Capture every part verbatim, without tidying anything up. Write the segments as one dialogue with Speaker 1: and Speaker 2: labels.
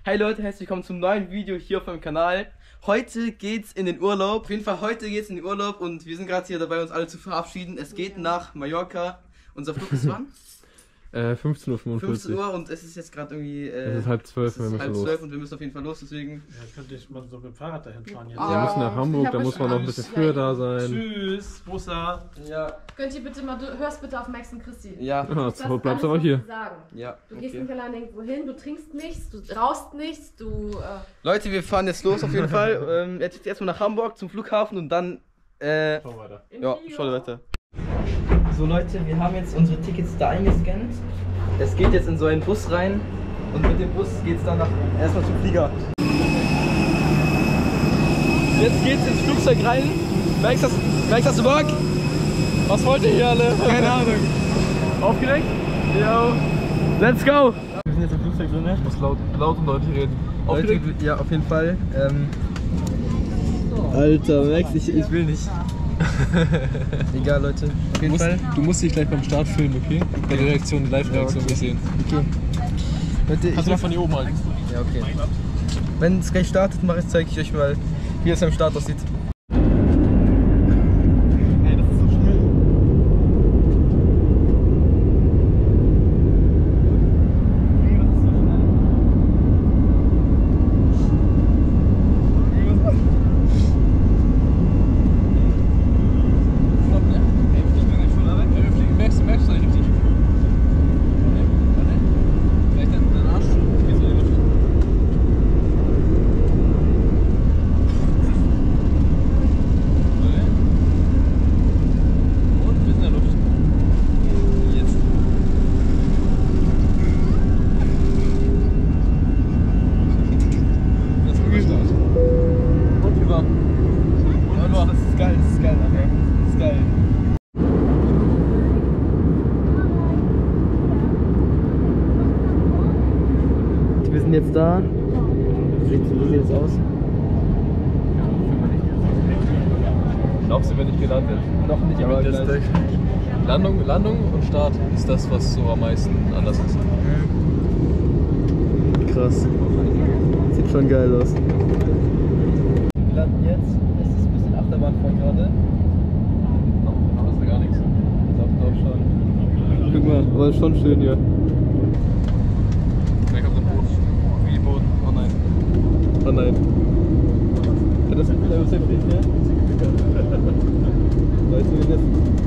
Speaker 1: Hi Leute, herzlich willkommen zum neuen Video hier auf meinem Kanal. Heute geht's in den Urlaub. Auf jeden Fall heute geht's in den Urlaub und wir sind gerade hier dabei, uns alle zu verabschieden. Es geht nach Mallorca. Unser Flug ist wann?
Speaker 2: Äh, fünfzehn Uhr fünfundvierzig.
Speaker 1: fünfzehn Uhr und es ist jetzt gerade irgendwie. Äh,
Speaker 2: es ist halb zwölf,
Speaker 1: es ist halb zwölf und wir müssen auf jeden Fall los, deswegen.
Speaker 3: Ja, könnte ich mal so mit dem Fahrrad dahin fahren jetzt.
Speaker 2: Ja, wir müssen nach Hamburg, da muss man noch ein bisschen früher da sein.
Speaker 3: Tschüss, Busser.
Speaker 1: Ja.
Speaker 4: Könnt ihr bitte mal, du hörst bitte auf Max und Christi.
Speaker 1: Ja.
Speaker 2: Ja, so bleibst du aber hier.
Speaker 4: Sagen.
Speaker 1: Ja.
Speaker 4: Du gehst
Speaker 1: Okay.
Speaker 4: nicht allein irgendwo hin, du trinkst nichts, du rauchst nichts, du. Äh
Speaker 1: Leute, wir fahren jetzt los auf jeden Fall. Ähm, jetzt erstmal nach Hamburg zum Flughafen und dann. Äh,
Speaker 3: Schau weiter.
Speaker 1: ja, schau weiter. So Leute, wir haben jetzt unsere Tickets da eingescannt. Es geht jetzt in so einen Bus rein und mit dem Bus geht es dann nach, erstmal zum Flieger. Jetzt geht's ins Flugzeug rein. Merkst du, merkst, hast du Bock? Was wollt ihr hier alle? Keine Ahnung. Aufgeregt? Jo. Let's go! Wir sind jetzt im Flugzeug drin, ne?
Speaker 2: Ich muss laut, laut und deutlich reden. Aufgeregt?
Speaker 1: Leute, ja, auf jeden Fall. Ähm, Alter, Max, ich, ich will nicht. Egal, Leute. Auf jeden
Speaker 2: Du musst,
Speaker 1: Fall.
Speaker 2: du musst dich gleich beim Start filmen, okay? Bei der Reaktion, die Live-Reaktion
Speaker 1: Ja, okay.
Speaker 2: sehen.
Speaker 1: Okay. Leute, ich
Speaker 2: Kannst du mal von hier oben halten?
Speaker 1: Ja, okay. Wenn es gleich startet, mache ich, zeige ich euch mal, wie es am Start aussieht. Ey, das ist so schnell. Ey, das ist so schnell. Stopp, ne? Ey, fliegen wir gleich schon da weg?
Speaker 2: Ja, wir fliegen, merkst du, merkst du richtig?
Speaker 1: Warte. Vielleicht dein, dein Arsch geht so in die Luft. Und wir sind in der Luft. Jetzt. Das ist gut. Und wie war? Und war? Das ist geil, das ist geil, okay. Das ist geil. Wir sind jetzt da. Wie sieht es aus?
Speaker 2: Glaubst du, wenn ich gelandet?
Speaker 1: Noch nicht, aber
Speaker 2: Das
Speaker 1: gleich.
Speaker 2: Landung, Landung und Start ist das, was so am meisten anders ist.
Speaker 1: Krass. Sieht schon geil aus. Wir landen jetzt. Es ist ein bisschen Achterbahnfahrt gerade.
Speaker 2: Aber ist da gar nichts.
Speaker 1: Doch, doch schon. Guck mal, aber ist schon schön hier.
Speaker 2: Gleich auf dem Boot. Wie Boot. Oh nein.
Speaker 1: Oh nein. Ja, das ist heftig, ja? Leute, wir sind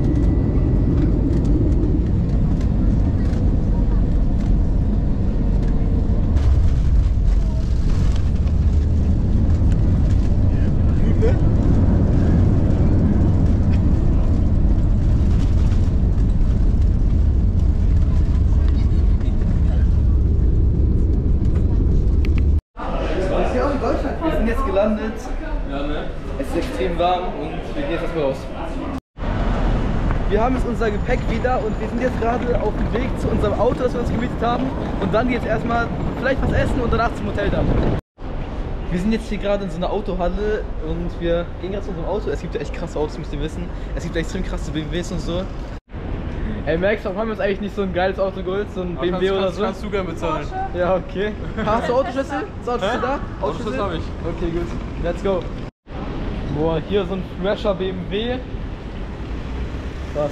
Speaker 1: hier auch in Deutschland. Wir sind jetzt gelandet.
Speaker 2: Ja, ne?
Speaker 1: Es ist extrem warm und wir gehen jetzt erstmal raus. Wir haben jetzt unser Gepäck wieder und wir sind jetzt gerade auf dem Weg zu unserem Auto, das wir uns gemietet haben. Und dann jetzt erstmal vielleicht was essen und danach zum Hotel dann. Wir sind jetzt hier gerade in so einer Autohalle und wir gehen gerade zu unserem Auto. Es gibt ja echt krasse Autos, müsst ihr wissen. Es gibt extrem krasse B M Ws und so. Ey Max, warum haben wir uns eigentlich nicht so ein geiles Auto geholt? So ein B M W oder so?
Speaker 2: Kannst du gerne bezahlen.
Speaker 1: Ja, okay. Hast du Autoschlüssel? Ist Autoschlüssel da?
Speaker 2: Autoschlüssel habe ich.
Speaker 1: Okay, gut. Let's go. Boah, hier so ein fresher B M W. Krass.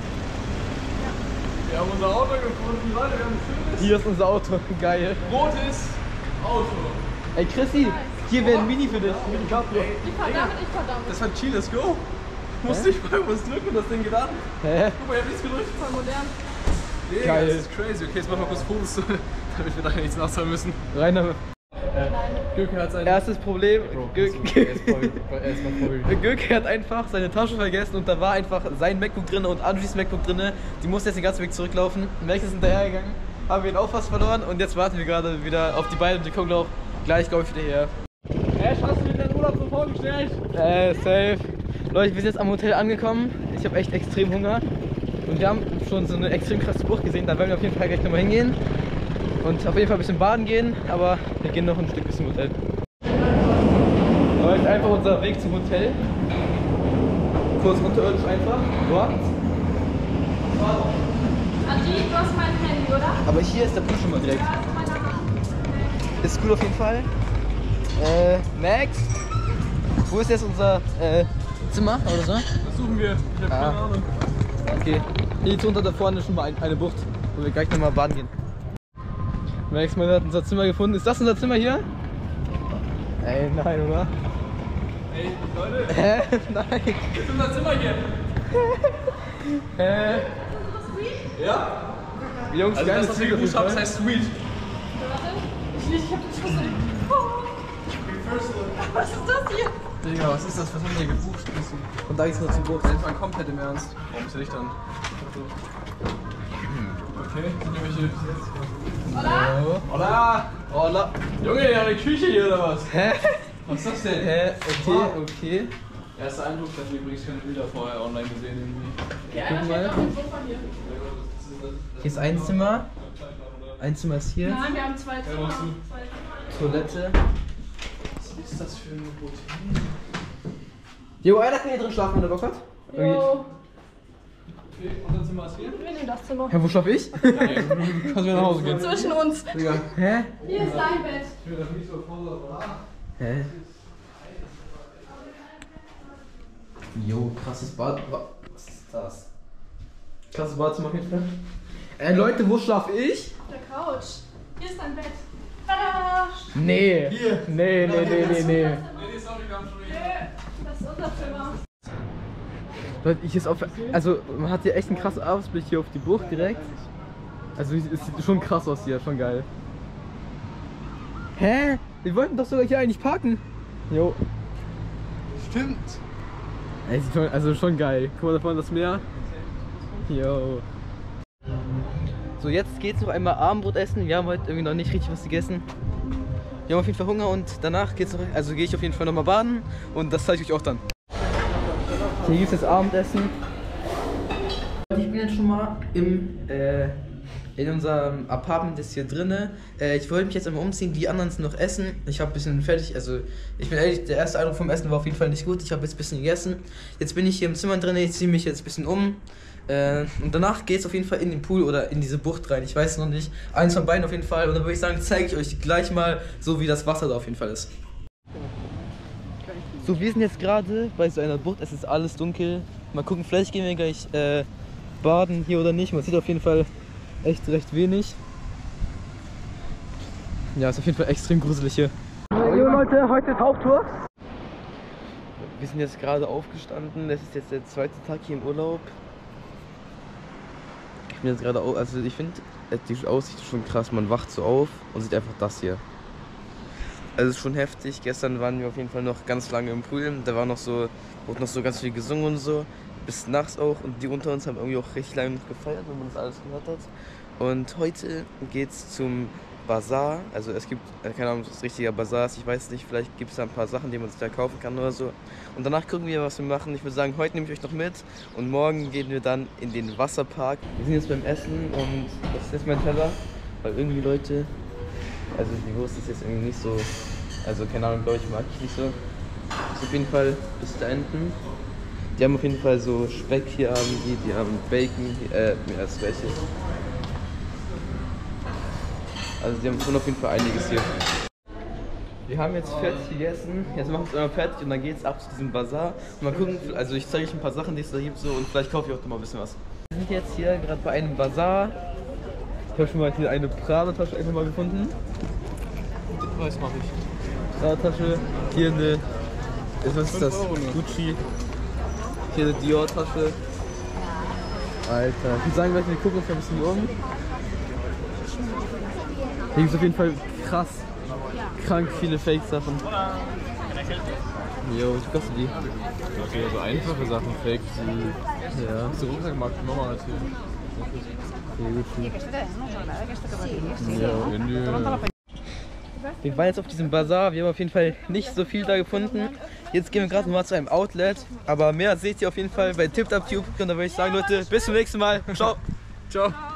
Speaker 2: Wir haben unser Auto gefunden, Leute, wir haben ein schönes,
Speaker 1: Hier ist unser Auto. Geil.
Speaker 2: rotes Auto.
Speaker 1: Ey Chrissy, hier wäre ein Mini für dich. Mini Cabrio.
Speaker 4: ich fahr damit, ich fahr damit.
Speaker 2: Das war Chill, let's go. Musste ich mal was drücken und das Ding geht an.
Speaker 1: Hä?
Speaker 2: Guck mal, ich hab nichts gedrückt.
Speaker 4: Voll modern.
Speaker 2: Digga,
Speaker 1: Geil.
Speaker 2: Das ist crazy. Okay, jetzt machen wir kurz Fotos, damit wir nachher nichts nachzahlen müssen.
Speaker 1: Rainer,
Speaker 2: Göke hat sein...
Speaker 1: erstes Problem. Gö-
Speaker 2: Erstmal voll.
Speaker 1: Göke hat einfach seine Tasche vergessen und da war einfach sein MacBook drin und Anjis MacBook drin. Die musste jetzt den ganzen Weg zurücklaufen. Max ist hinterhergegangen, haben wir ihn auch fast verloren und jetzt warten wir gerade wieder auf die beiden und die kommen auch gleich, glaube ich, wieder her.
Speaker 2: Ash, hast du dir deinen Urlaub so vorgestellt?
Speaker 1: Äh, safe. Leute, wir sind jetzt am Hotel angekommen. Ich habe echt extrem Hunger. Und wir haben schon so eine extrem krasse Bucht gesehen. Da werden wir auf jeden Fall gleich nochmal hingehen. Und auf jeden Fall ein bisschen baden gehen. Aber wir gehen noch ein Stück bis zum Hotel. Aber jetzt einfach unser Weg zum Hotel. Kurz unterirdisch einfach. Dort.
Speaker 4: Adi, du hast mein Handy, oder?
Speaker 1: Aber hier ist der Pool schon mal direkt.
Speaker 4: Ja, das ist meine Hand.
Speaker 1: Ist cool auf jeden Fall. Äh, Max, wo ist jetzt unser äh, Zimmer oder so?
Speaker 2: Das suchen wir. Ich hab
Speaker 1: Ah.
Speaker 2: keine Ahnung.
Speaker 1: Okay. Hier drunter da vorne ist schon mal ein, eine Bucht, wo wir gleich nochmal baden gehen. Max, man hat unser Zimmer gefunden. Ist das unser Zimmer hier? Ey, nein, oder?
Speaker 2: Ey, Leute,
Speaker 1: Hä? Nein.
Speaker 2: das ist unser Zimmer hier.
Speaker 1: Hä?
Speaker 2: Ja?
Speaker 1: Jungs,
Speaker 2: Also
Speaker 1: geiles
Speaker 2: das, was wir
Speaker 1: Ziel auf
Speaker 2: gebucht
Speaker 1: jeden
Speaker 2: haben,
Speaker 1: Fall.
Speaker 2: das heißt Sweet.
Speaker 4: Was ist das hier?
Speaker 2: Digga, was ist das? Was haben wir hier gebucht?
Speaker 1: Und da geht's noch zum Boot.
Speaker 2: Jetzt mal komplett im Ernst. Warum ist Licht an? Okay, sind irgendwelche...
Speaker 1: Hallo.
Speaker 2: Hola!
Speaker 1: Hola.
Speaker 2: Junge, ja, eine Küche hier oder was?
Speaker 1: Hä?
Speaker 2: Was ist das denn?
Speaker 1: Hä? Okay, okay.
Speaker 2: Erster Eindruck, ich habe übrigens keine Bilder vorher online gesehen irgendwie.
Speaker 1: Guck mal. Hier ist ein Zimmer. Ein Zimmer ist hier.
Speaker 4: Nein, wir haben zwei Zimmer.
Speaker 1: Toilette.
Speaker 2: Was ist das für ein Hotel?
Speaker 1: Jo, einer kann hier drin schlafen, wenn er Bock hat.
Speaker 4: Jo,
Speaker 2: Okay, unser Zimmer ist hier.
Speaker 4: wir nehmen das Zimmer.
Speaker 1: Ja, wo schlaf ich?
Speaker 2: Du kannst wieder nach Hause gehen.
Speaker 4: Zwischen uns.
Speaker 1: Digga. Hä?
Speaker 4: Hier ist dein Bett.
Speaker 1: Hä? Jo, krasses Bad. Wa- Was ist das? Krasses Badezimmer auf jeden Fall. Äh, Leute, wo schlaf ich?
Speaker 4: Auf der Couch. Hier ist dein Bett. Tada!
Speaker 1: Nee. Hier. Nee, nee, nee, nee, nee.
Speaker 4: Das ist unser Zimmer.
Speaker 1: Leute, ich ist auf. Also, man hat hier echt einen krassen Ausblick hier auf die Bucht direkt. Also, es sieht schon krass aus hier, schon geil. Hä? Wir wollten doch sogar hier eigentlich parken. Jo.
Speaker 2: Stimmt.
Speaker 1: Ey, sieht schon, also schon geil. Guck mal da vorne das Meer. Jo. So, jetzt geht's noch einmal Abendbrot essen. Wir haben heute irgendwie noch nicht richtig was gegessen. Wir haben auf jeden Fall Hunger und danach geht's noch, also gehe ich auf jeden Fall nochmal baden und das zeige ich euch auch dann. Hier gibt's jetzt Abendessen. Ich bin jetzt schon mal im, äh, in unserem Apartment ist hier drinne. Äh, ich wollte mich jetzt einmal umziehen, die anderen sind noch essen. Ich habe ein bisschen fertig, also ich bin ehrlich, der erste Eindruck vom Essen war auf jeden Fall nicht gut. Ich habe jetzt ein bisschen gegessen. Jetzt bin ich hier im Zimmer drinne, ich ziehe mich jetzt ein bisschen um. Äh, und danach geht es auf jeden Fall in den Pool oder in diese Bucht rein. Ich weiß noch nicht. Eins von beiden auf jeden Fall. Und dann würde ich sagen, zeige ich euch gleich mal, so wie das Wasser da auf jeden Fall ist. So, wir sind jetzt gerade bei so einer Bucht. Es ist alles dunkel. Mal gucken, vielleicht gehen wir gleich äh, baden hier oder nicht. Man sieht auf jeden Fall echt recht wenig. Ja, ist auf jeden Fall extrem gruselig hier. Jo Leute, heute Tauchtour. Wir sind jetzt gerade aufgestanden. Das ist jetzt der zweite Tag hier im Urlaub. Ich bin jetzt gerade auf, also ich finde, die Aussicht ist schon krass. Man wacht so auf und sieht einfach das hier. Also es ist schon heftig. Gestern waren wir auf jeden Fall noch ganz lange im Pool. Da war noch so, wurde noch so ganz viel gesungen und so. Bis nachts auch. Und die unter uns haben irgendwie auch richtig lange noch gefeiert, wenn man das alles gehört hat. Und heute geht's zum Bazar. Also es gibt, keine Ahnung, was richtiger Bazar ist. Ich weiß nicht, vielleicht gibt es da ein paar Sachen, die man sich da kaufen kann oder so. Und danach gucken wir, was wir machen. Ich würde sagen, heute nehme ich euch noch mit. Und morgen gehen wir dann in den Wasserpark. Wir sind jetzt beim Essen und das ist jetzt mein Teller. Weil irgendwie Leute, also die Wurst ist jetzt irgendwie nicht so, also keine Ahnung, glaube ich, mag ich nicht so. Das ist auf jeden Fall bis da hinten. Die haben auf jeden Fall so Speck hier haben die, die haben Bacon, äh, mehr als welche. Also die haben schon auf jeden Fall einiges hier. Wir haben jetzt fertig gegessen, jetzt machen wir es einmal fertig und dann geht es ab zu diesem Bazar. Und mal gucken, also ich zeige euch ein paar Sachen, die es da gibt so und vielleicht kaufe ich auch noch mal ein bisschen was. Wir sind jetzt hier gerade bei einem Bazar. Ich habe schon mal hier eine Prada-Tasche einfach mal gefunden.
Speaker 2: Den Preis mache ich.
Speaker 1: Prada-Tasche, hier eine, was ist das? Gucci. Hier eine Dior-Tasche. Alter, ich würde sagen, wir gucken uns ein bisschen um. Hier gibt es auf jeden Fall krass, krank viele Fake-Sachen. Jo, wie kostet die?
Speaker 2: Okay, so einfache Sachen, Fake, die
Speaker 1: Ja.
Speaker 2: so Rucksackmarkt nochmal erzählen.
Speaker 1: Ja.
Speaker 2: Wenn die
Speaker 1: Wir waren jetzt auf diesem Bazar, wir haben auf jeden Fall nicht so viel da gefunden. Jetzt gehen wir gerade mal zu einem Outlet, aber mehr seht ihr auf jeden Fall bei TipTapTube. Und da würde ich sagen, Leute, bis zum nächsten Mal. Ciao.
Speaker 2: Ciao.